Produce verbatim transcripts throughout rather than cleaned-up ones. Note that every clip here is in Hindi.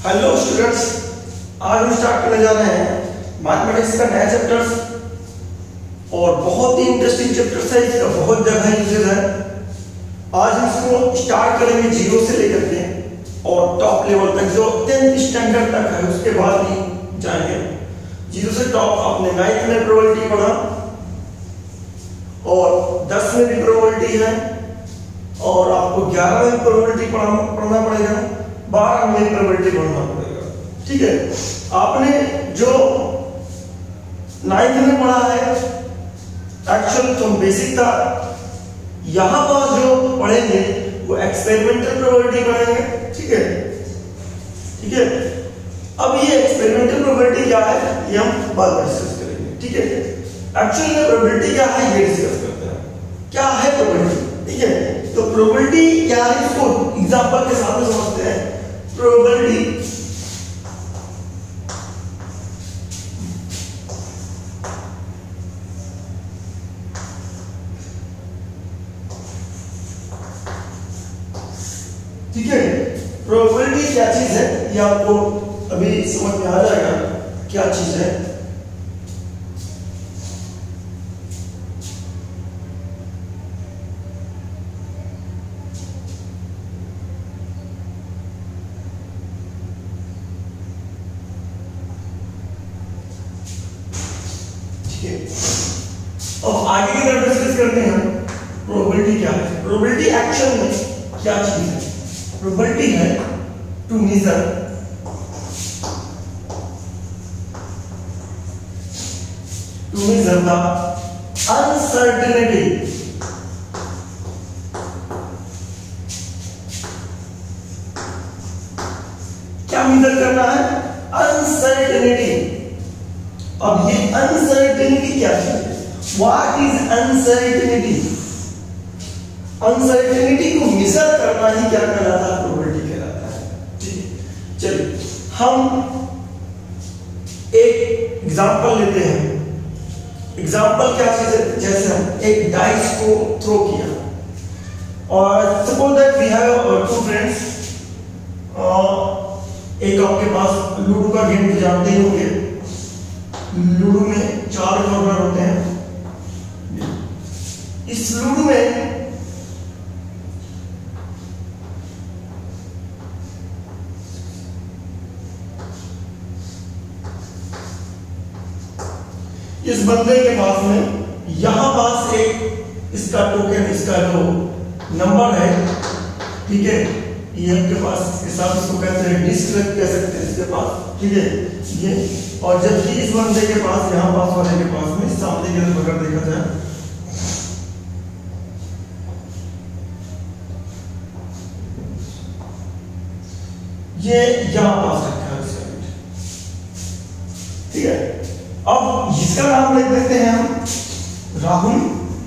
हेलो स्टूडेंट्स, आज हम स्टार्ट करने जा रहे हैं मैथमेटिक्स का नया चैप्टर और बहुत ही इंटरेस्टिंग चैप्टर है। इसका बहुत जगह यूजेस है। आज हम इसको स्टार्ट करेंगे जीरो से लेकर के और टॉप लेवल तक, जो टेंथ स्टैंडर्ड तक है, उसके बाद भी जाएंगे। जीरो से टॉप आपने नाइन्थ में प्रोबेबिलिटी पढ़ा और दस में भी प्रोबेबिलिटी है और आपको ग्यारह में प्रोबेबिलिटी पढ़ना पड़ेगा, बारह में प्रोबेबिलिटी पढ़ना पड़ेगा। ठीक है, आपने जो नाइन्थ में पढ़ा है एक्चुअल तो बेसिक था, यहां पर जो पढ़ेंगे वो एक्सपेरिमेंटल प्रोबेबिलिटी पढ़ेंगे। ठीक है ठीक है अब ये एक्सपेरिमेंटल प्रोबेबिलिटी क्या है ये हम बाद में डिस्कस करेंगे। ठीक है, एक्चुअल में प्रोबेबिलिटी क्या है ये डिस्कस करते हैं। क्या है प्रोबेबिलिटी? ठीक है, तो प्रोबेबिलिटी क्या है इसको एग्जांपल के साथ में समझते हैं। प्रोबेबिलिटी ठीक है, प्रोबेबिलिटी क्या चीज है ये आपको अभी समझ में आ जाएगा क्या चीज है। अब आगे की तरफ डिस्कस करते हैं हम प्रोबेबिलिटी क्या है। प्रोबेबिलिटी एक्चुअल में क्या चीज है? प्रोबेबिलिटी है to measure to measure the uncertainty क्या मेजर करना है? अनसर्टेनिटी। अब ये अनसर्टेनिटी क्या है? What is uncertainty? अनसर्टेनिटी को मेजर करना ही क्या कहलाता है? प्रोबेबिलिटी कहलाता है। ठीक है, चलिए हम एक एग्जांपल लेते हैं। एग्जांपल क्या चीज है? जैसे हम एक डाइस को थ्रो किया और suppose that we have two friends. एक आपके पास लूडो का गेम तो जानते ही होंगे। लूडो में चार कॉर्नर होते हैं। इस लूडो में इस बंदे के पास में यहां पास एक इसका टोकन, इसका जो नंबर है, ठीक है, ये आपके पास इसके साथ इसको कहते हैं डिस्क कह सकते हैं इसके पास। ठीक है, ये और जबकि इस बंदे के पास यहां पास वाले के पास में सामने की तरफ अगर देखा जाए ये यहां पास रखा है इसका। ठीक है, अब इसका नाम लिख देते हैं हम राहुल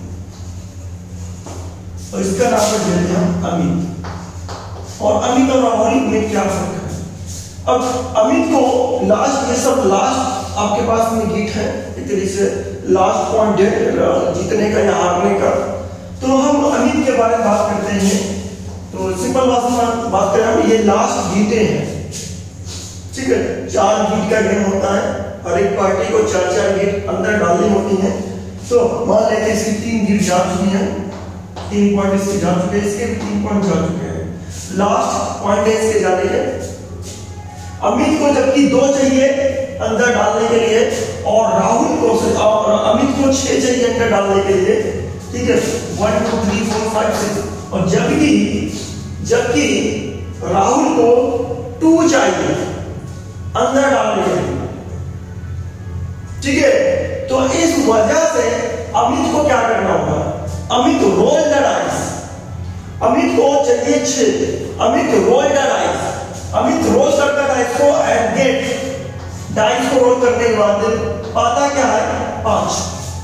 और इसका नाम लिख देते हैं हम अमित। और अमित और राहुल में क्या फर्क है? अब अमित को लास्ट, ये सब लास्ट आपके पास में गीत है, एक तरीके से लास्ट पॉइंट है जीतने का या हारने का। तो हम अमित के बारे में बात करते हैं। तो सिंपल बात बात करें हम, ये लास्ट गीते हैं। ठीक है, चार गीत का गेम होता है और एक पार्टी को चार चार गीत अंदर डालनी होती है। तो मान लेते हैं इसकी तीन गीत जा चुकी हैं, तीन पॉइंट इसके जा चुके हैं, इसके भी तीन पॉइंट जा चुके हैं। लास्ट पॉइंट है इसके जाने के। अमित को जबकि दो चाहिए अंदर डालने के लिए और राहुल को और अमित को छह चाहिए अंदर डालने के लिए। ठीक है, one two three four five six और जबकि जबकि राहुल को टू चाहिए अंदर डालने के लिए। ठीक है, तो इस वजह से अमित को क्या करना होगा? Amit roll the dice. Amit को चाहिए छह, Amit roll the dice. Amit roll करता है डाइस को एंड गेट डाइस को रोल करने के बाद पाता क्या है? पांच।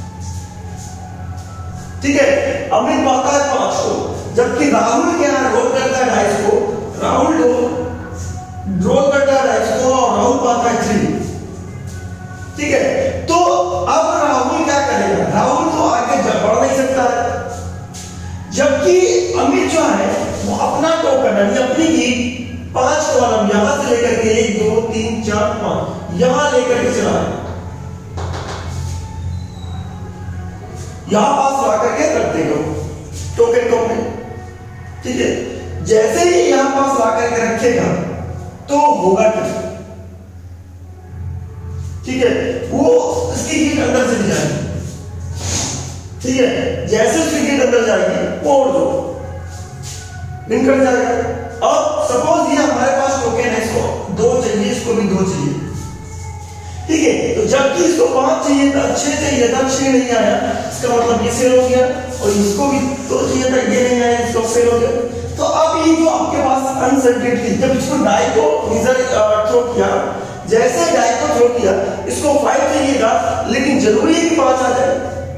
ठीक है, अमित पाता है पांच को, जबकि राहुल क्या है? रोल करता है डाइस को। राहुल रोल करता है डाइस को और राहुल पाता है थ्री। ठीक है, तो अब राहुल क्या करेगा? राहुल तो आगे बढ़ नहीं सकता है, जबकि अमित जो है वो अपना टोकन यानी अपनी की पांच को कॉलम यहां से लेकर के एक दो तीन चार पांच यहां लेकर के चला है, यहां पास ला करके रख देगा टोकन को में, ठीक है। जैसे ही यहां पास ला करके रखेगा तो होगा क्या, ठीक है, वो इसकी हीट अंदर चली जाएगी, ठीक है। जैसे उसकी हीट अंदर जाएगी और दो दिन कर जाएगा। अब सपोज ये हमारे पास टोकन है, इसको दो चाहिए, इसको भी दो चाहिए, ठीक है। तो जबकि इसको पांच चाहिए था, छह चाहिए था, छह नहीं आया, इसका मतलब ये फेल हो गया, और इसको भी दो चाहिए था, ये नहीं आया, इसको फेल हो गया। तो अब ये जो आपके पास अनसर्टेनिटी, जब इसको डाई को मीजर थ्रो किया, जैसे डाई को थ्रो किया, इसको फाइव चाहिए था, लेकिन जरूरी है कि पांच आ जाए,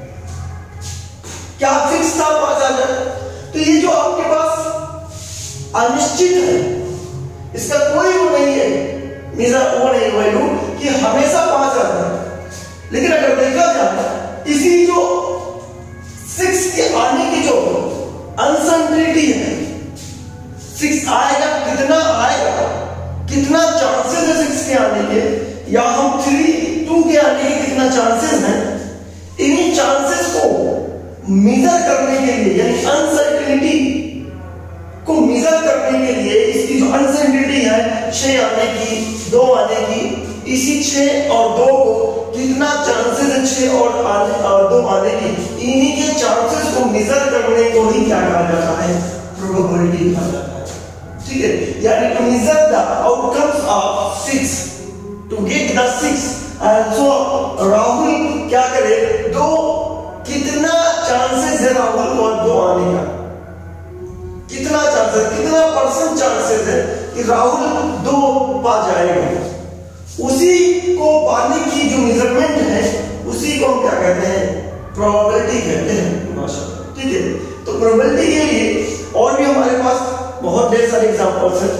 क्या फिक्स था पांच आ जाए। तो ये जो आपके पास अनिश्चित है, इसका कोई वो नहीं है, मीजर वो नहीं वैल्यू कि हमेशा पांच आ जाए। लेकिन अगर देखा जाए इसी जो सिक्स के आने की जो अनसर्टेनिटी है, सिक्स आएगा, कितना आएगा, कितना चांसेस है सिक्स के आने के, या हम थ्री टू के आने के कितना चांसेस हैं, इन्हीं चांसेस को मेजर करने के लिए, यानी अनसर्टेनिटी को मेजर करने के लिए, इसकी जो अनसर्टेनिटी है छह आने की, दो आने की, इसी छह और दो को कितना चांसेस है छह और आने और दो आने की, इन्हीं के चांसेस को मेजर करने को ही क्या कहा जाता है, प्रोबेबिलिटी कहा जाता है, ठीक है। यानी to measure the outcomes of six, to get the six, and so Rahul क्या करे, दो कितना चांसेस है राहुल को दो आने का, कितना चांसेस, कितना परसेंट चांसेस है कि राहुल दो पा जाएगा, उसी को पाने की जो मेजरमेंट है उसी को हम क्या कहते हैं, प्रोबेबिलिटी कहते हैं, ठीक है। तो प्रोबेबिलिटी के लिए और भी हमारे पास बहुत ढेर सारे एग्जांपल्स हैं।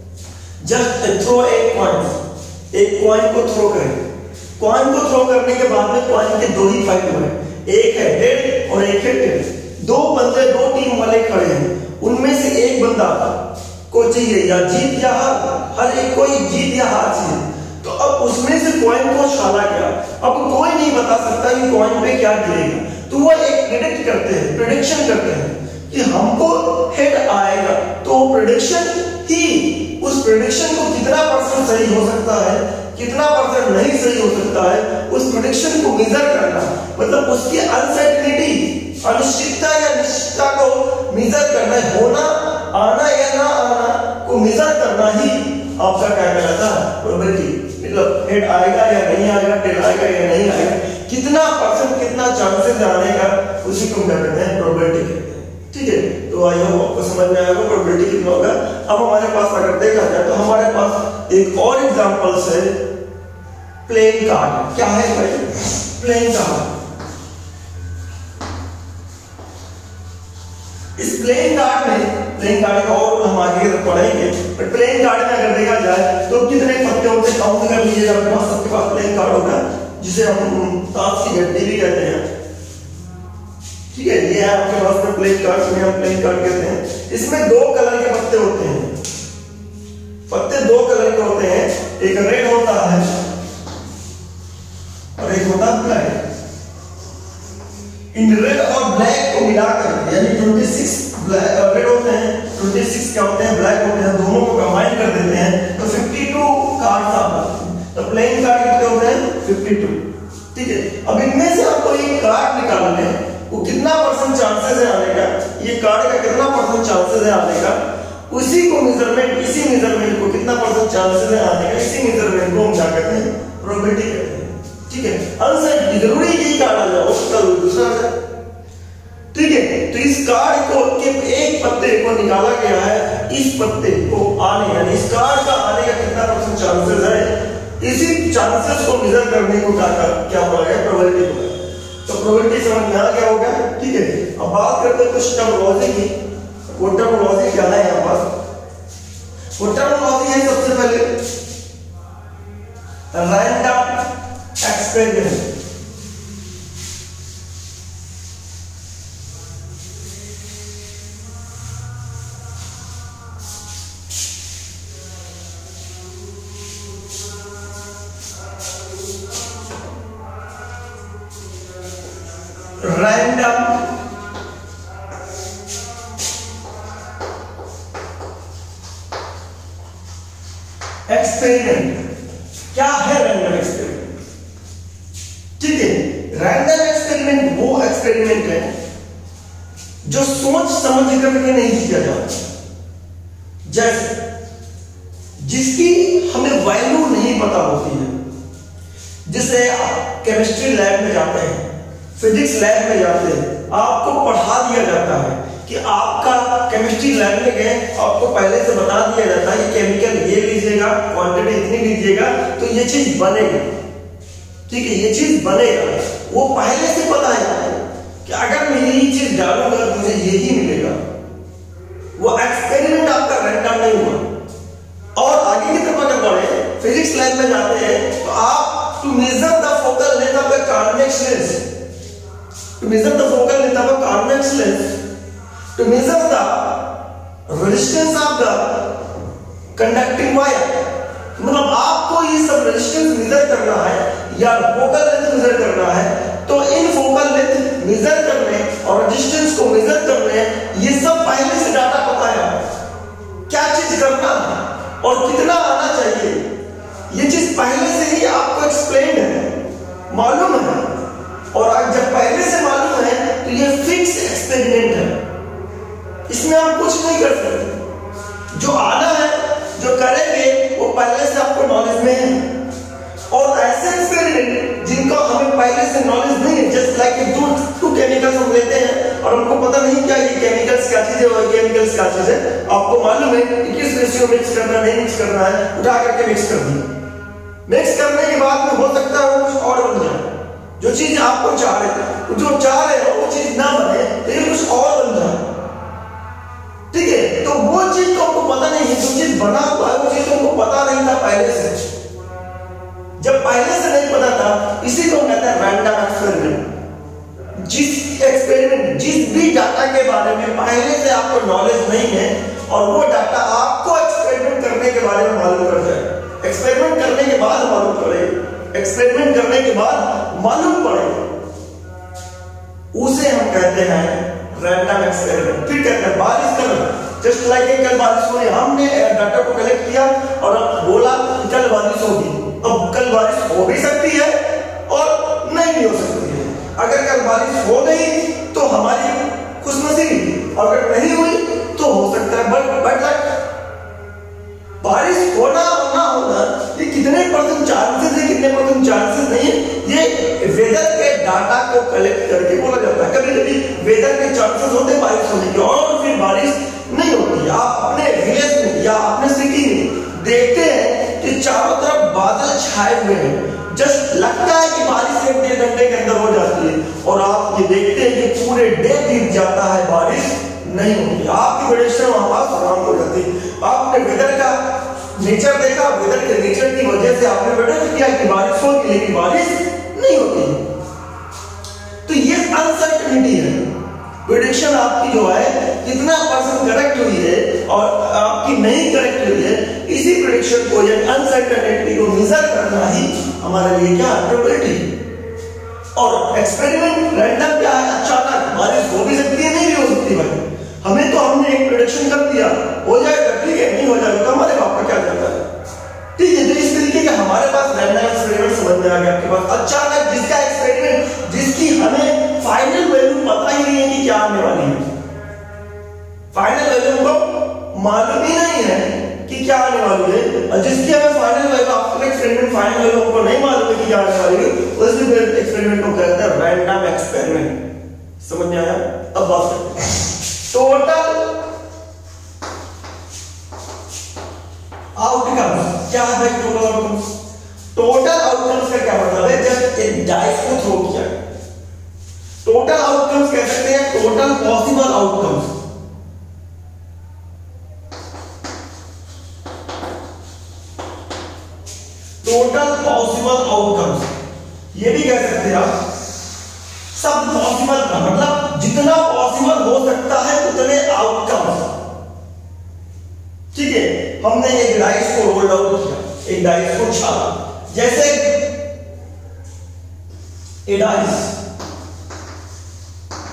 जस्ट थ्रो ए कॉइन, एक कॉइन को थ्रो करें, कॉइन को थ्रो करने के बाद में कॉइन के दो ही फाइट हुए, एक है हेड और एक है टेल, दो बंदे दो टीम वाले खड़े हैं, उनमें से एक बंदा को चाहिए या जीत या हार, हर एक कोई जीत या हार चाहिए। तो अब उसमें से कॉइन को उछाला गया, अब कोई नहीं बता सकता कि कॉइन पे क्या गिरेगा, तो वो एक प्रेडिक्ट करते हैं, प्रेडिक्शन करते हैं कि हमको हेड आएगा, तो प्रेडिक्शन ही, उस प्रेडिक्शन को कितना परसेंट सही हो सकता है, कितना परसेंट नहीं सही हो सकता है, उस प्रेडिक्शन को मेजर करना, मतलब उसकी अनसर्टेनिटी, अनिश्चितता या निश्चितता को मेजर करना, होना आना या ना आना को मेजर करना ही आपका क्या कहलाता है, प्रोबेबिलिटी। मतलब हेड आएगा या नहीं आएगा, टेल आएगा या नहीं आएगा, कितना परसेंट, कितना चांसेस आने का, उसी को क्या कहते हैं, प्रोबेबिलिटी कहते हैं, ठीक है। तो आई होप आपको समझ में आएगा प्रोबेबिलिटी कितना होगा। अब हमारे पास अगर देखा जाए तो हमारे पास एक और एग्जांपल्स है, प्लेइंग कार्ड। क्या है भाई, प्लेइंग कार्ड। इस प्लेइंग कार्ड में, प्लेइंग कार्ड का और हम आगे पढ़ेंगे, बट प्लेइंग कार्ड में अगर देखा जाए तो कितने पत्ते होते हैं, काउंट कर लीजिए, आपके पास सबके पास प्लेइंग कार्ड होगा, जिसे हम ताश की गड्डी भी कहते हैं, ठीक है। ये है आपके पास में प्लेइंग कार्ड, में हम प्लेइंग कार्ड कहते हैं। इसमें दो कलर के पत्ते होते हैं, पत्ते दो कलर के होते हैं, एक रेड होता है और एक होता है ब्लैक। इन रेड और ब्लैक को मिलाकर, यानी छब्बीस ब्लैक रेड होते हैं, छब्बीस क्या होते हैं, ब्लैक होते हैं, दोनों को कंबाइन कर देते हैं तो बावन कार्ड्स आते हैं। तो प्लेइंग कार्ड कितने होते हैं, बावन, ठीक है। अब इनमें से आपको एक कार्ड निकालना है, वो कितना परसेंट चांसेस है आने का, ये कार्ड का कितना परसेंट चांसेस है आने का, उसी को मेजरमेंट, इसी मेजरमेंट को कितना परसेंट चांसेस है आने का, इसी मेजरमेंट को हम क्या कहते हैं, प्रोबेबिलिटी कहते हैं, ठीक है। अनसर्टेनिटी, जरूरी यही कार्ड आ जाए, उसका दूसरा आ जाए, ठीक है। तो इस कार्ड को के एक पत्ते को निकाला गया है, इस पत्ते को आने, यानी इस कार्ड का आने का कितना परसेंट चांसेस है, इसी चांसेस को मेजर करने को क्या क्या बोला गया, प्रोबेबिलिटी बोला। तो प्रोबेबिलिटी समझ में आ गया होगा, ठीक है। अब बात करते हैं कुछ टर्मिनोलॉजी की। वो टर्मिनोलॉजी क्या है यहाँ पर, वो टर्मिनोलॉजी है सबसे पहले रैंडम एक्सपेरिमेंट। Random experiment. क्या है रैंडम एक्सपेरिमेंट? ठीक है, रैंडम एक्सपेरिमेंट वो एक्सपेरिमेंट है जो सोच समझ करके नहीं किया जाता, जैसे जिसकी हमें वैल्यू नहीं पता होती है। जैसे आप केमिस्ट्री लैब में जाते हैं, फिजिक्स लैब में जाते हैं, आपको पढ़ा दिया जाता है कि आपका केमिस्ट्री लैब में गए, आपको पहले से बता दिया जाता है कि केमिकल ये लीजिएगा, क्वांटिटी इतनी लीजिएगा तो ये चीज बनेगी। ठीक है, ये चीज बनेगा, वो पहले से पता है कि अगर मैं ये चीज डालूंगा तो मुझे यही मिलेगा। वो एक्सपेरिमेंट आपका रैंडम नहीं हुआ। और आगे की तरफ अगर बढ़े, फिजिक्स लैब में जाते हैं तो आप to measure the focal length of the convex lens, to measure the focal length of the convex lens, to measure the resistance of the conducting wire। मतलब आपको ये सब रेजिस्टेंस मेजर करना है या फोकल लेंथ मेजर करना है, तो इन फोकल लेंथ मेजर करने और रेजिस्टेंस को मेजर करने, ये सब पहले से डाटा पता है क्या चीज करना है और कितना आना चाहिए। ये चीज पहले से ही आपको एक्सप्लेन है, मालूम है। और आज जब पहले से मालूम है तो ये फिक्स एक्सपेरिमेंट है, इसमें हम कुछ नहीं कर सकते। जो आना है, जो करेंगे, वो पहले से आपको नॉलेज में है। और ऐसे एक्सपेरिमेंट जिनका हमें पहले से नॉलेज नहीं है, just like two two chemicals हम लेते हैं और हमको पता नहीं क्या ये केमिकल्स क्या चीज है और केमिकल्स क्या चीज है, आपको मालूम है कि किस रेशियो में मिक्स करना, नहीं मिक्स करना है, उठा करके मिक्स कर दिया। मिक्स करने के बाद में हो सकता है वो कुछ और बन जाए, जो चीज आपको चाह रहे थे, जो चाह रहे हो वो चीज ना बने, लेकिन कुछ और बन जाए। ठीक है, तो वो चीज तो हमको पता नहीं है, जो चीज बना हुआ है वो चीज हमको पता नहीं था पहले से। जब पहले से नहीं पता था, इसी को कहते हैं रैंडम एक्सपेरिमेंट। जिस एक्सपेरिमेंट, जिस भी डाटा के बारे में पहले से आपको नॉलेज नहीं है और वो डाटा आपको एक्सपेरिमेंट करने के बारे में मालूम कर जाए, एक्सपेरिमेंट करने के बाद मालूम पड़े, एक्सपेरिमेंट करने के बाद मालूम पड़े, उसे हम कहते हैं रैंडम एक्सपेरिमेंट। फिर कहते हैं बारिश करना, जस्ट लाइक कल बारिश हुई, हमने डाटा को कलेक्ट किया और अब बोला कि कल बारिश होगी। अब कल बारिश हो भी सकती है और नहीं भी हो सकती है। अगर कल बारिश हो गई तो हमारी खुशनसीबी, अगर नहीं हुई तो हो सकता है बट बट बारिश होना और ना होना ये कितने परसेंट चांसेस है, कितने परसेंट चांसेस नहीं है, ये वेदर के डाटा को कलेक्ट करके बोला जाता है। कभी कभी वेदर के चांसेस होते हैं बारिश होने के और फिर बारिश नहीं होती। आप अपने विलेज में या अपने सिटी में देखते हैं कि चारों तरफ बादल छाए हुए हैं, जस्ट लगता है कि बारिश एक डेढ़ घंटे के अंदर हो जाती है और आप ये देखते हैं कि पूरे डे बीत जाता है, बारिश नहीं होती। आपकी प्रेडिक्शन वहां पास खराब हो जाती है। आपने वेदर का नेचर देखा, वेदर के नेचर की वजह से आपने प्रेडिक्ट किया कि बारिश होगी, लेकिन बारिश नहीं होती। तो ये अनसर्टेनिटी है। प्रेडिक्शन आपकी जो है कितना परसेंट करेक्ट हुई है और आपकी नहीं करेक्ट हुई है, इसी प्रेडिक्शन को या अनसर्टेनिटी को मेजर करना ही हमारे लिए क्या है, प्रोबेबिलिटी। और एक्सपेरिमेंट रैंडम क्या है, अचानक बारिश हो भी सकती है, नहीं भी हो सकती भाई। हमें तो हमने एक प्रेडिक्शन कर दिया, हो जाएगा ठीक है, नहीं हो जाएगा तो हमारे बाप का क्या जाता है। ठीक है, तो इस तरीके के हमारे पास रैंडम एक्सपेरिमेंट समझ में आ गया आपके पास। अचानक जिसका एक्सपेरिमेंट, जिसकी हमें फाइनल वैल्यू पता ही नहीं है कि क्या आने वाली है, फाइनल वैल्यू को मालूम ही नहीं है कि क्या आने वाली है, और जिसकी हमें final value, after experiment final value हमको नहीं मालूम है कि क्या आने वाली है, उस एक्सपेरिमेंट को कहते हैं रैंडम एक्सपेरिमेंट। समझ में आया? अब बात करते हैं टोटल आउटकम्स। क्या है भाई टोटल आउटकम्स? टोटल आउटकम्स का क्या मतलब है? जब एक डाइस को थ्रो किया, टोटल आउटकम्स कह सकते हैं total possible outcomes. Total possible outcomes ये भी कह सकते हैं आप। सब पॉसिबल का मतलब जितना पॉसिबल हो सकता है उतने आउटकम्स। ठीक है, हमने एक डाइस को रोल आउट किया, एक डाइस को छापा, जैसे ए डाइस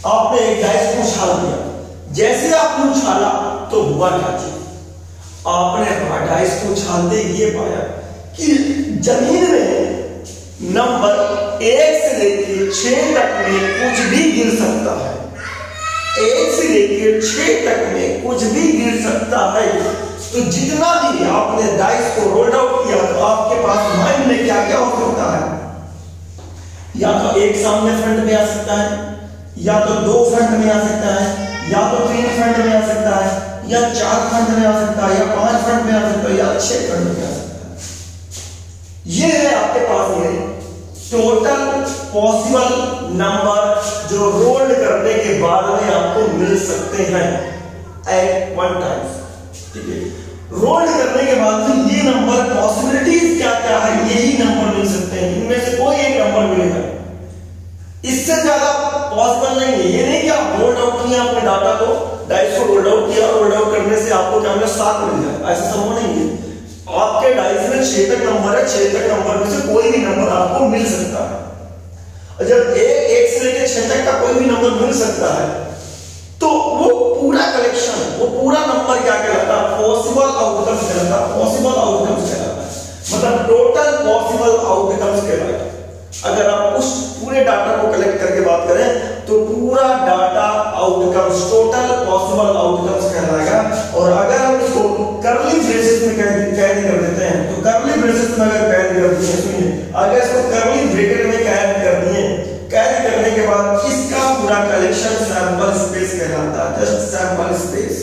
आपने एक डाइस को उछाल दिया, जैसे आपने उछाला तो हुआ क्या चीज, आपने डाइस को उछालते ये पाया कि जमीन में नंबर एक से लेकर छह तक में कुछ भी गिर सकता है, एक से लेकर छह तक में कुछ भी गिर सकता है। तो जितना भी आपने डाइस को रोल्ड आउट किया तो आपके पास माइंड में क्या क्या हो सकता है, या तो एक सामने फ्रंट में आ सकता है, या तो दो फ्रंट में आ सकता है, या तो तीन फ्रंट में आ सकता है, या चार फ्रंट में आ सकता है, या पांच फ्रंट में आ सकता है, या छह फ्रंट में आ सकता है। ये है आपके पास ये टोटल पॉसिबल नंबर जो रोल्ड करने के बाद में आपको मिल सकते हैं एट वन टाइम। ठीक है, रोल्ड करने के बाद में ये नंबर पॉसिबिलिटीज क्या क्या है, यही नंबर मिल सकते हैं, इनमें से कोई एक नंबर मिलेगा, इससे ज्यादा पॉसिबल नहीं है। ये नहीं कि आप रोल्ड आउट किया अपने डाटा को, डाइस को रोल्ड आउट किया, रोल्ड आउट करने से आपको क्या मिला, सात मिल जाए, ऐसा संभव नहीं है। आपके डाइस में छह तक नंबर है, छह तक नंबर में से कोई भी नंबर आपको मिल सकता है। और जब एक एक से लेकर छह तक का कोई भी नंबर मिल सकता है तो वो पूरा कलेक्शन, वो पूरा नंबर क्या कहलाता है, पॉसिबल आउटकम्स कहलाता है, पॉसिबल आउटकम्स कहलाता है, मतलब टोटल पॉसिबल आउटकम्स कहलाता है। अगर आप उस पूरे डाटा को कलेक्ट करके बात करें तो पूरा data outcomes, total possible outcomes कहलाएगा। और अगर हम इसको कर्ली ब्रेसेस में कैद कर देते हैं तो कर्ली ब्रेसेस में अगर कैद कर दिए, सुनिए, अगर इसको कर्ली ब्रैकेट में कैद कर दिए, कैद करने के बाद इसका पूरा कलेक्शन सैंपल स्पेस कहलाता है, जस्ट सैंपल स्पेस।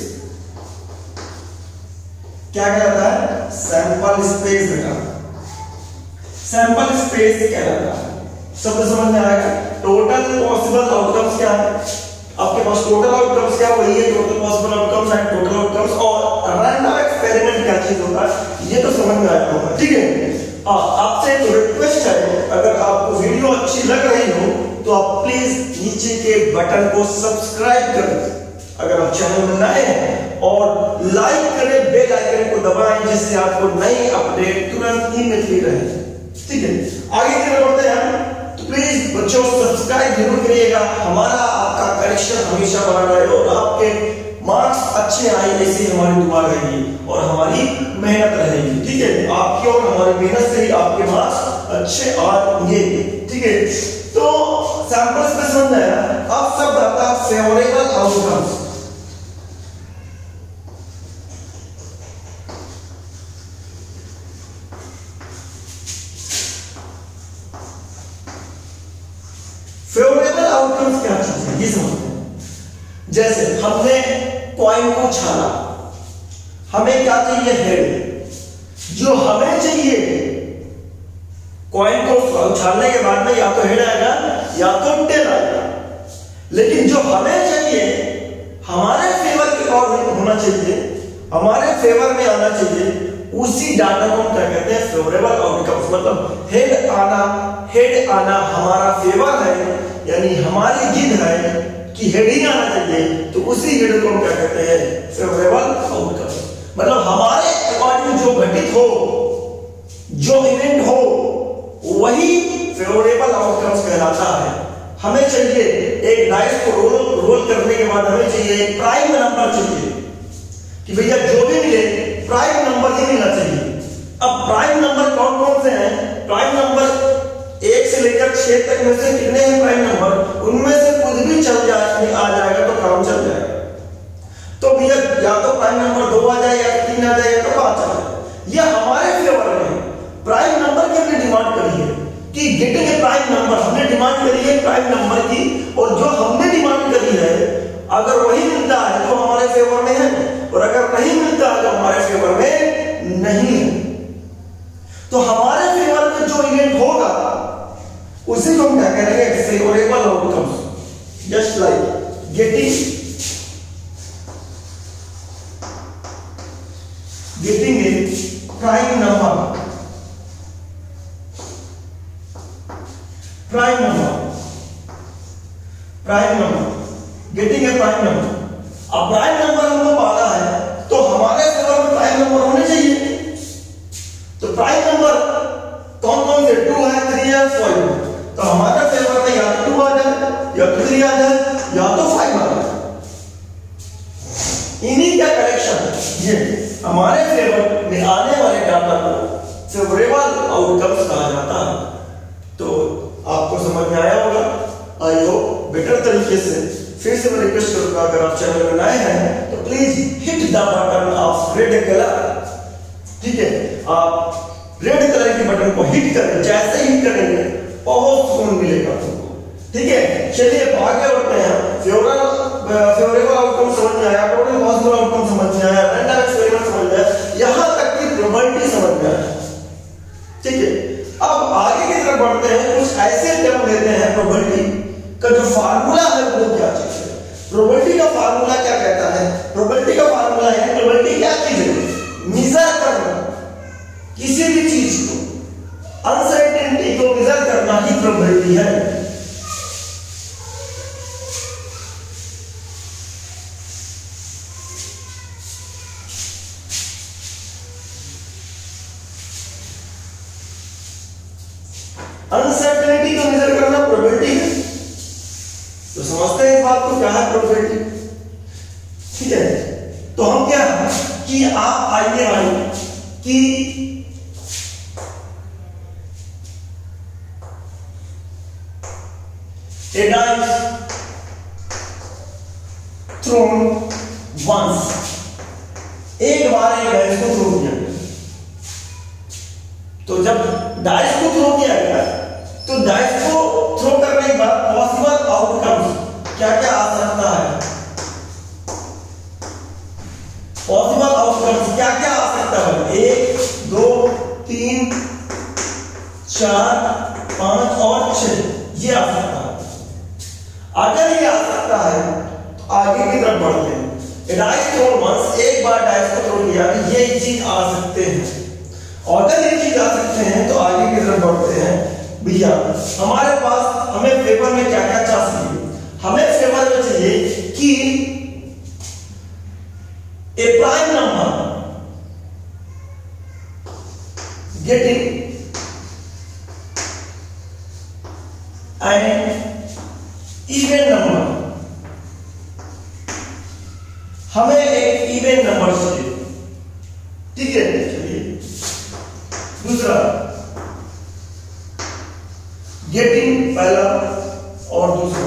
क्या कहलाता है, सैंपल स्पेस बेटा, सैंपल स्पेस कहलाता है। सब समझ में आएगा। टोटल पॉसिबल आउटकम्स क्या है, आपके पास टोटल आउटकम्स क्या वही है, total possible outcomes and total outcomes, और रैंडम एक्सपेरिमेंट क्या चीज होता है ये तो समझ में आया होगा। ठीक है, आपसे एक रिक्वेस्ट है, अगर आपको वीडियो अच्छी लग रही हो तो आप प्लीज नीचे के बटन को सब्सक्राइब करें अगर आप चैनल में नए हैं, और लाइक करें, बेल आइकन को दबाएं जिससे आपको नई अपडेट तुरंत ही मिलती रहे। ठीक है, आगे की तरफ बढ़ते हैं। तो प्लीज बच्चों सब्सक्राइब जरूर करिएगा, हमारा आपका कनेक्शन हमेशा बना रहे और आपके मार्क्स अच्छे आए ऐसी हमारी दुआ रहेगी और हमारी मेहनत रहेगी। ठीक है, आपकी और हमारी मेहनत से ही आपके मार्क्स अच्छे आएंगे। ठीक है, तो सैंपल्स में समझ आया। अब सब data favourable outcomes, favourable outcomes क्या चीज है ये समझते हैं। जैसे हमने कॉइन को छाना, हमें क्या चाहिए, हेड। जो हमें चाहिए कॉइन को उछालने के बाद में या तो हेड आएगा या तो टेल आएगा, लेकिन जो हमें चाहिए हमारे फेवर के और होना चाहिए, हमारे फेवर में आना चाहिए, उसी डाटा को हम क्या कहते हैं, फेवरेबल आउटकम्स। मतलब हेड आना, हेड आना हमारा फेवर है, यानी हमारी जिद है कि हेड ही आना चाहिए, तो उसी हेड को हम क्या कहते हैं, फेवरेबल आउटकम्स। मतलब हमारे अकॉर्डिंग जो घटित हो, जो इवेंट हो, वही फेवरेबल आउटकम्स कहलाता है। हमें चाहिए एक डाइस को रोल रोल करने के बाद हमें चाहिए एक प्राइम नंबर चाहिए कि भैया जो भी मिले प्राइम नंबर ही मिलना चाहिए। अब प्राइम नंबर कौन कौन से हैं, प्राइम नंबर एक से लेकर छह तक में से कितने हैं प्राइम नंबर, उनमें से कुछ भी चल जाए आ जाएगा तो काम चल जाएगा। तो भैया या तो प्राइम नंबर दो आ जाए या तीन आ जाए या तो पांच आ जाए, ये हमारे फेवर में। प्राइम नंबर की हमने डिमांड करी है कि गेटिंग ए प्राइम नंबर, हमने डिमांड करी है प्राइम नंबर की, और जो हमने डिमांड करी है अगर वही मिलता है तो हमारे फेवर में है, और अगर नहीं मिलता है तो हमारे फेवर में नहीं है। तो हमारे फेवर में जो इवेंट होगा उसी को हम क्या करेंगे, favourable outcomes. Just like getting getting a prime number, prime number, prime number, getting a prime number. अब प्राइम नंबर हमको पाना है तो हमारे फेवर में प्राइम नंबर होने चाहिए। तो प्राइम नंबर कौन कौन से, टू है, थ्री है, फाइव है, तो हमारे फेवर में या तो टू आ जाए या तो थ्री आ जाए या तो फाइव आ जाए। इन्हीं का करेक्शन ये हमारे फेवर में आने वाले डाटा को फेवरेबल आउटकम्स कहा जाता है। तो आपको समझ में आया होगा, आई होप बेटर तरीके से। फिर से मैं रिक्वेस्ट करूंगा, अगर आप चैनल में नए हैं तो please hit the button of red colour, ठीक है। आप रेड कलर के बटन को हिट करें, जैसे हिट करेंगे बहुत सुकून मिलेगा तुमको, ठीक है। चलिए आगे बढ़ते हैं। फेवरेबल फेवरेबल आउटकम समझ में आया, टोटल पॉसिबल आउटकम समझ में आया, रैंडम एक्सपेरिमेंट समझ में आया, यहां तक कि प्रोबेबिलिटी समझ में आया, ठीक है। अब आगे की तरफ बढ़ते हैं, कुछ ऐसे टर्म लेते हैं प्रोबेबिलिटी का जो फार्मूला है वो क्या चीज है। प्रोबेबिलिटी का फार्मूला क्या कहता है? प्रोबेबिलिटी का फार्मूला है, प्रोबेबिलिटी क्या चीज है? मेजर करना किसी भी चीज को, अनसर्टेनिटी को मेजर करना ही प्रोबेबिलिटी है। अनसर्टेनिटी को मेजर करना प्रोबेबिलिटी है। तो समझते हैं इस बात को, क्या है प्रोबेबिलिटी, ठीक है। तो हम क्या कि आप आइए भाई कि a dice thrown once, एक बार एक डाइस को थ्रो किया गया। तो जब डाइस को थ्रो किया गया तो डाइस को थ्रो करने के बाद पॉसिबल आउटकम्स क्या क्या आ सकता है? पॉसिबल आउटकम्स क्या क्या आ सकता है? एक, दो, तीन, चार, पांच और छह, ये आ सकता है। अगर ये आ सकता है तो आगे की तरफ बढ़ते हैं। डाइस थ्रो वंस, एक बार डाइस को थ्रो किया, ये चीज आ सकते हैं। और अगर ये चीज आ सकते हैं तो आगे की तरफ बढ़ते हैं। भैया हमारे पास, हमें पेपर में क्या क्या चाहिए? हमें पेपर में चाहिए कि a prime number getting and even number, हमें एक इवन नंबर चाहिए, ठीक है। चलिए दूसरा गेटिंग, पहला और दूसरा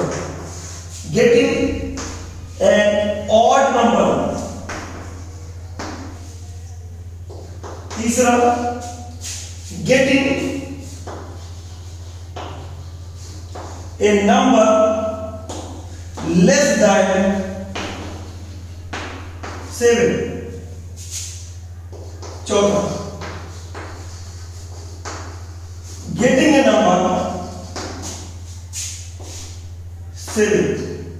गेटिंग एन ऑड नंबर, तीसरा getting a number less than seven, चौथा गेटिंग ए नंबर सेवन।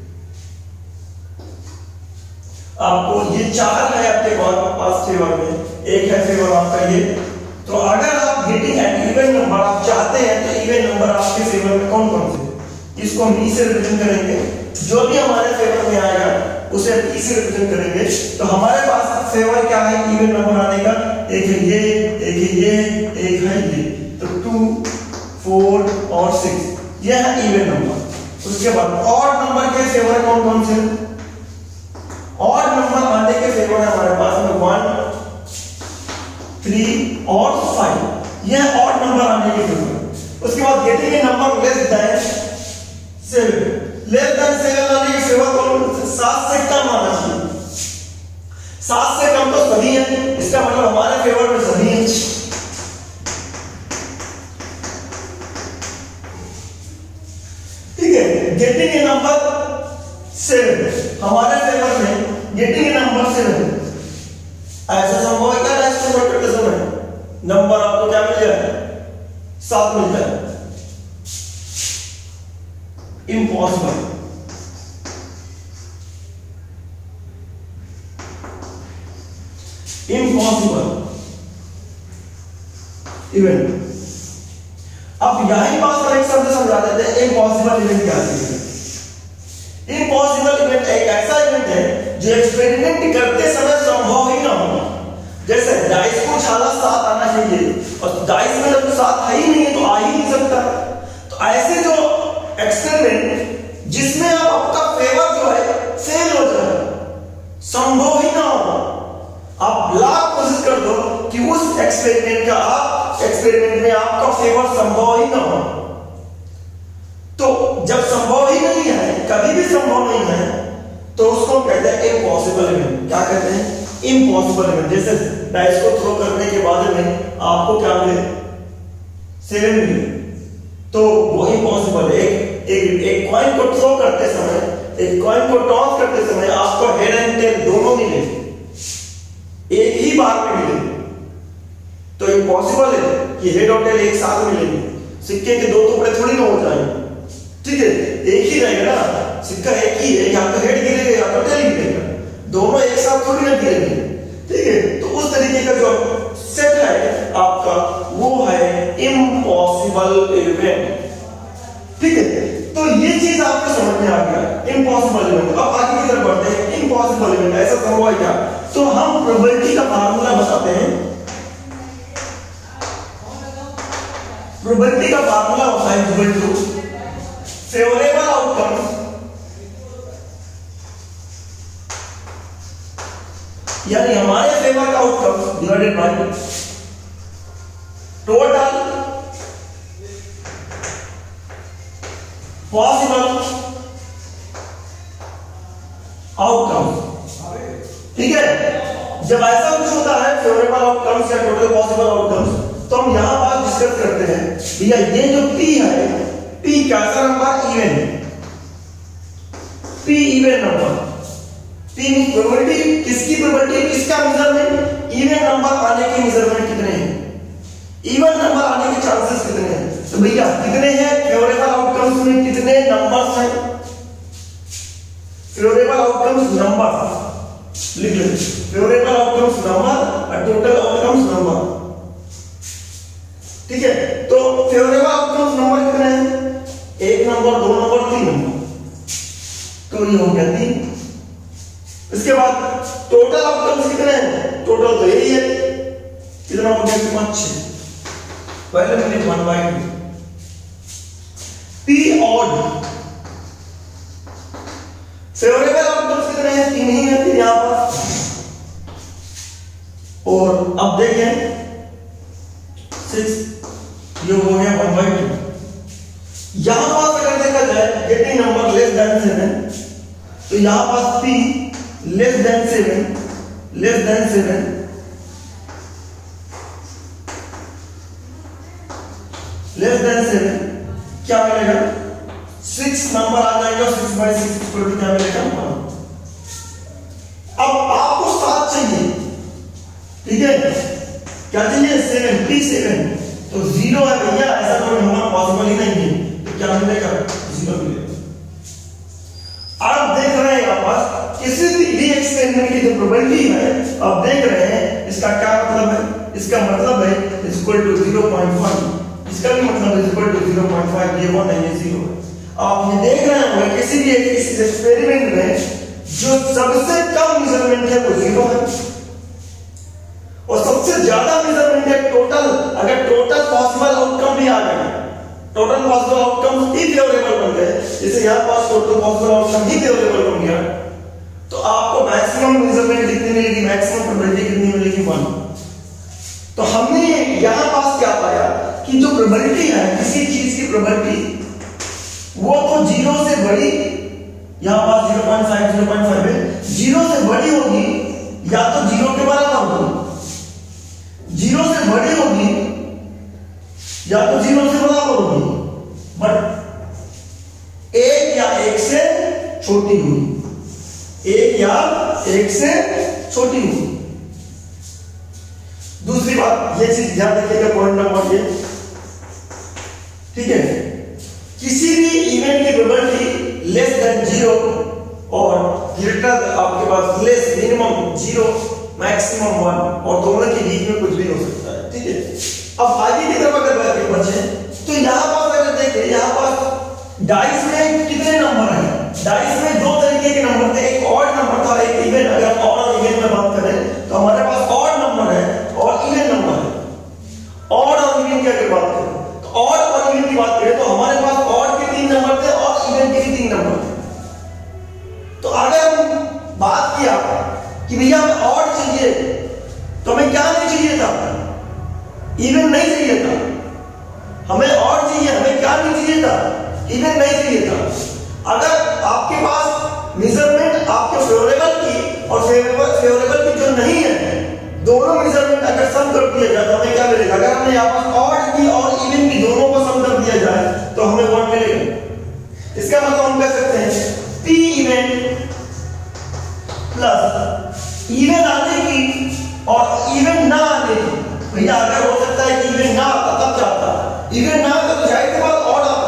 आपको ये चार है आपके पास फेवर में, एक है फेवर आपका ये। तो अगर आप गेटिंग एंड इवन नंबर आप चाहते हैं तो इवन नंबर आपके फेवर में कौन कौन से, इसको हम ई से रिप्रेजेंट करेंगे। जो भी हमारे फेवर में आएगा उसे हम ई से रिप्रेजेंट करेंगे। तो हमारे पास फेवर क्या है इवन नंबर आने का? एक है ये, एक है ये, एक है ये। तो टू, फोर और सिक्स, ये है इवन नंबर। उसके बाद ऑड नंबर के फेवर कौन कौन से? ऑड नंबर आने के फेवर है हमारे पास में वन, थ्री और फाइव, यह ऑड नंबर आने के फेवर। उसके बाद getting a number less than seven, less than seven आने के फेवर कौन? सात से कम आना चाहिए। सात से कम तो सभी है, इसका मतलब हमारे फेवर में सभी है। ठीक है, गेटिंग ए नंबर सेवन, हमारे फेवर में गेटिंग ए नंबर सेवन। ऐसा संभव है क्या डाइस को मल्टीप्लाई करते समय नंबर आपको क्या मिल जाए? सात मिल जाए? इम्पॉसिबल। Impossible event. अब यहीं पास हम एक शब्द समझा देते हैं, इम्पॉसिबल इवेंट क्या है? इम्पॉसिबल इवेंट एक ऐसा इवेंट है जो एक्सपेरिमेंट करते समय संभव ही ना हो। जैसे डाइस को उछाला, सात आना चाहिए, और डाइस में जब सात है ही नहीं तो आ ही नहीं सकता। तो ऐसे जो एक्सपेरिमेंट जिसमें आप आपका फेवर जो है फेल हो जाए, संभव ही ना हो। आप लाख कोशिश कर दो कि उस एक्सपेरिमेंट का आप एक्सपेरिमेंट में आपका फेवर संभव ही ना हो। तो जब संभव ही नहीं है, कभी भी संभव नहीं है, तो उसको कहते हैं इम्पॉसिबल इवेंट। क्या कहते हैं? Impossible event. जैसे डाइस को थ्रो करने के बाद में आपको क्या मिले? सेवन मिले, तो वो इम्पॉसिबल है। एक एक एक कॉइन को थ्रो करते समय, एक कॉइन को टॉस करते समय आपको हेड एंड टेल दोनों मिले, एक ही बार में मिले, तो इम्पॉसिबल है कि हेड और टेल एक साथ मिलेंगे। सिक्के के दो टुकड़े थोड़ी ना हो जाएंगे, ठीक है, एक ही रहेगा ना, सिक्का एक ही है, या तो हेड गिरेगा या तो टेल गिरेगा, दोनों एक साथ थोड़ी ना गिरेंगे, ठीक है। तो उस तरीके का जो सेट है आपका, वो है इम्पॉसिबल इवेंट, ठीक है। तो ये चीज आपको समझ में आ गया, इम्पॉसिबल इवेंट। अब आगे की तरफ बढ़ते हैं। इम्पॉसिबल इवेंट ऐसा संभव है क्या? तो हम प्रोबेबिलिटी का फार्मूला बताते हैं। प्रोबेबिलिटी का फार्मूला होता है इक्वल टू फेवरेबल आउटकम यानी हमारे फेवर का outcome divided by total possible outcome, ठीक है। जब ऐसा कुछ होता है फेवरेबल आउटकम्स या टोटल पॉसिबल आउटकम्स, तो हम यहां बात डिस्कस करते हैं भैया ये जो P है, P कैसा नंबर? इवन है, P even number. P mean probability, किसकी प्रोबेबिलिटी? किसका मेजरमेंट? इवन नंबर आने के मेजरमेंट कितने हैं, इवन नंबर आने के चांसेस कितने हैं। तो भैया कितने हैं फेवरेबल आउटकम्स में? कितने नंबर्स हैं फेवरेबल आउटकम्स? नंबर लिख लो, फेवरेबल आउटकम्स नंबर और टोटल आउटकम्स नंबर, ठीक है। तो फेवरेबल आउटकम्स नंबर कितने हैं? एक नंबर, दो नंबर, तीन नंबर, तो ये हो गया तीन। इसके बाद टोटल आउटकम्स कितने हैं? टोटल तो यही है, कितना हो गया? पांच। पहले मैंने one by two. P odd favourable outcomes कितने हैं? तीन ही है फिर यहां पर। और अब देखें सिक्स, ये हो गया वन बाई टू। यहां पास अगर देखा जाए getting number less than seven, तो यहां पास P less than seven, less than seven, less than seven, क्या मिलेगा? सिक्स नंबर आ जाएगा, six by six equal to क्या मिलेगा? वन। अब आपको सात चाहिए, ठीक है, क्या चाहिए? सेवन, पी सेवन, तो जीरो है भैया, ऐसा कोई नंबर पॉसिबल ही नहीं है, तो क्या मिलेगा? जीरो मिलेगा। आप देख रहे हैं यहां पर किसी भी एक्सपेरिमेंट की जो प्रोबेबिलिटी है, आप देख रहे हैं, इसका क्या मतलब है? इसका मतलब है equal to zero point five, इसका भी मतलब है equal to zero point five, ये वन है, ये जीरो है। आप ये देख रहे होंगे किसी भी एक एक्सपेरिमेंट में जो सबसे कम मेजरमेंट है वो जीरो है, और सबसे ज्यादा मेजरमेंट है टोटल। अगर टोटल पॉसिबल आउटकम भी आ गए, टोटल पॉसिबल आउटकम ही फेवरेबल बन गए, जैसे यहां पास टोटल पॉसिबल आउटकम ही फेवरेबल बन गया, तो आपको मैक्सिमम मेजरमेंट कितनी मिलेगी? मैक्सिमम प्रोबेबिलिटी कितनी मिलेगी? वन। तो हमने यहां पास क्या पाया कि जो प्रोबेबिलिटी है किसी चीज की प्रोबेबिलिटी, वो तो जीरो से बड़ी, यहां पास zero point five, zero point five है, जीरो से बड़ी होगी या तो जीरो के बराबर होगी, जीरो से बड़ी होगी या तो जीरो से बराबर होगी, बट एक या एक से छोटी होगी, एक या एक से छोटी होगी। दूसरी बात, ये चीज ध्यान रखिएगा, पॉइंट नंबर ये, ठीक है, किसी भी इवेंट की प्रोबेबिलिटी लेस देन जीरो और ग्रेटर आपके पास less minimum zero maximum one, और दोनों के बीच में कुछ भी हो सकता है, ठीक है। अब आगे की तरफ अगर बात बचे, तो यहां पास अगर देखें, यहां पास डाइस में कितने नंबर हैं? डाइस में दो तरीके के नंबर थे, एक ऑड नंबर था, एक इवन। अगर ऑड और इवन में बात करें तो हमारे पास ऑड नंबर है और इवन नंबर है। ऑड और इवन की अगर बात करें, तो ऑड और इवन की बात करें तो हमारे पास ऑड के तीन नंबर थे और इवन के भी तीन नंबर थे। कि भैया हमें ऑड चाहिए, तो हमें क्या नहीं चाहिए था, इवन नहीं चाहिए था। हमें ऑड चाहिए, हमें क्या नहीं चाहिए था, इवन नहीं चाहिए था। अगर आपके पास मेजरमेंट आपके फेवरेबल की और फेवरेबल फेवरेबल की जो नहीं है, दोनों मेजरमेंट अगर सम कर दिया जाए तो हमें क्या मिलेगा? अगर हमने यहाँ पर ऑड की और इवन की दोनों को सम कर दिया जाए तो हमें वन मिलेगा। इसका मतलब हम कह सकते हैं पी इवन प्लस इवन आने की और इवन ना आने की। भैया अगर हो सकता है कि इवन ना आता तब क्या आता, इवन ना आता तो जाहिर सी बात ऑड आता।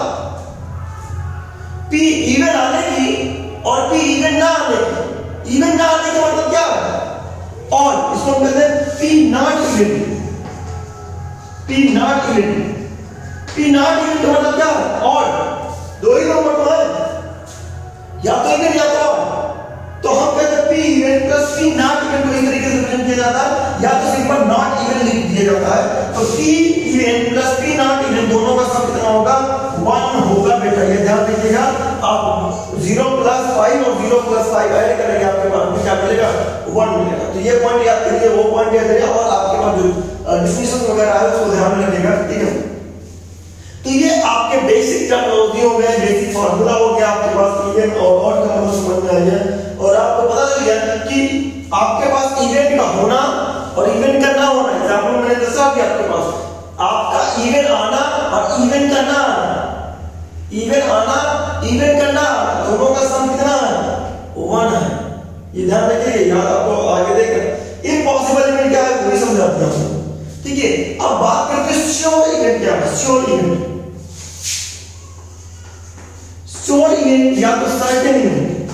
पी इवन आने की और पी इवन ना आने की, इवन ना आने का मतलब क्या है? ऑड। इसको हम कहते हैं P not even, P not even. P not even का मतलब क्या है? ऑड। दो ही नंबर तो है, या तो इवन या तो ऑड। तो हम कहते हैं P even plus P not even को इस तरीके से प्रेजेंट किया जाता है, या तो सिंपल नॉट इवन लिख दिया जाता है। तो P even plus P not even दोनों का सम कितना होगा? वन होगा बेटा। ये ध्यान दीजिएगा, आप जीरो प्लस फाइव और जीरो प्लस फाइव ऐड करेंगे, आपके पास क्या मिलेगा? वन मिलेगा। तो ये पॉइंट याद करिए, वो पॉइंट याद करिए, और आपके पास जो डिफिनेशन वगैरह है उसको ध्यान में रखिएगा, ठीक है। तो ये आपके बेसिक टर्मिनोलॉजी हो गए, बेसिक फार्मूला हो गया आपके पास इवन और ऑड का मतलब समझ में आ गया, और आपको पता चल गया कि आपके पास इवेंट का होना और इवेंट का ना होना। एग्जाम्पल मैंने दसा कि आपके पास आपका इवेंट आना और इवेंट का ना आना, इवेंट आना इवेंट का ना आना, दोनों का सम कितना है? वन है। ये ध्यान रखिए, याद आपको आगे देखकर इम्पॉसिबल इवेंट क्या है वही समझा दिया हूं, ठीक है। अब बात करते हैं श्योर इवेंट क्या है। श्योर इवेंट, श्योर इवेंट या तो सर्टेन इवेंट,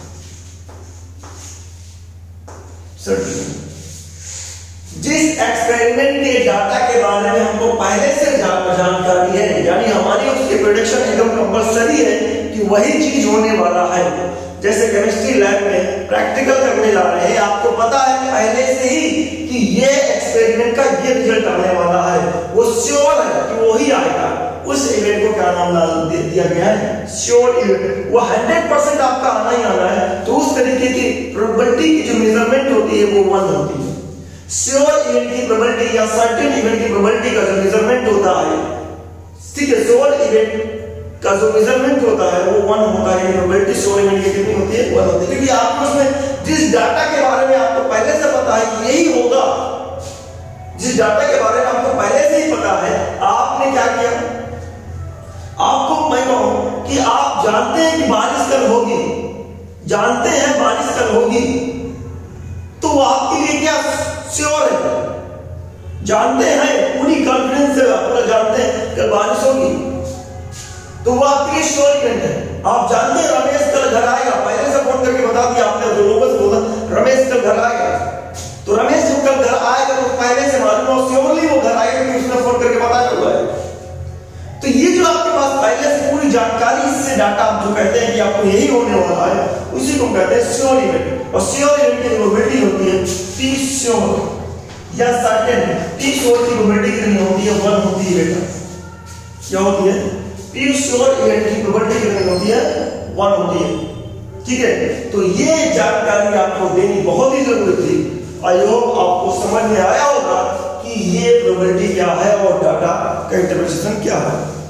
सर्टेन। जिस एक्सपेरिमेंट के डाटा के बारे में हमको पहले से जानकारी है, यानी हमारी उसकी प्रेडिक्शन एकदम कंपलसरी है कि वही चीज होने वाला है। जैसे केमिस्ट्री लैब में प्रैक्टिकल करने जा रहे हैं, आपको पता है पहले से ही कि ये एक्सपेरिमेंट का ये रिजल्ट आने वाला है, वो श्योर है कि वो ही आएगा। उस इवेंट को क्या नाम दे दिया गया है? Sure event. वो हंड्रेड परसेंट आपका आना ही आना है, तो उस तरीके की प्रोबेबिलिटी की जो मेजरमेंट होती है वो वन होती है। श्योर इवेंट की प्रोबेबिलिटी या सर्टेन इवेंट की प्रोबेबिलिटी का जो मेजरमेंट होता है, ठीक है, श्योर इवेंट का जो मेजरमेंट होता है वो वन होता है। प्रोबेबिलिटी श्योर इवेंट की कितनी होती है? वन होती है, क्योंकि आपको उसमें जिस डाटा के बारे में आपको पहले से पता है कि यही होगा, जिस डाटा के बारे में आपको पहले से ही पता है, आपने क्या किया? आपको मैं कहूं कि आप जानते हैं कि बारिश कल होगी, जानते हैं बारिश कल होगी, तो वो आपके लिए क्या श्योर है? जानते हैं, पूरी कॉन्फिडेंस से पूरा जानते हैं कि बारिश होगी, तो वो आपके लिए श्योर इवेंट है। आप जानते हैं रमेश कल घर आएगा, पहले से फोन करके बता दिया आपने, जो लोगों से बोला रमेश कल घर आएगा, तो रमेश जब कल घर आएगा तो पहले से मालूम है, श्योरली वो घर आएगा क्योंकि उसने फोन करके बताया हुआ है। तो ये जो आपके पास पहले से पूरी जानकारी, इससे डाटा आप जो कहते हैं कि आपको यही होने वाला है, उसी को कहते हैं श्योर इवेंट। और श्योर इवेंट की प्रोबेबिलिटी होती है पी श्योर या सर्टेन। पी श्योर की प्रोबेबिलिटी कितनी होती है? वन होती है बेटा। क्या होती है? पी श्योर इवेंट की प्रोबेबिलिटी कितनी होती है? वन होती है, ठीक है। तो ये जानकारी आपको देनी बहुत ही जरूरी थी। आई होप आपको समझ में आया होगा कि ये प्रोबेबिलिटी क्या है और डाटा का इंटरप्रिटेशन क्या है।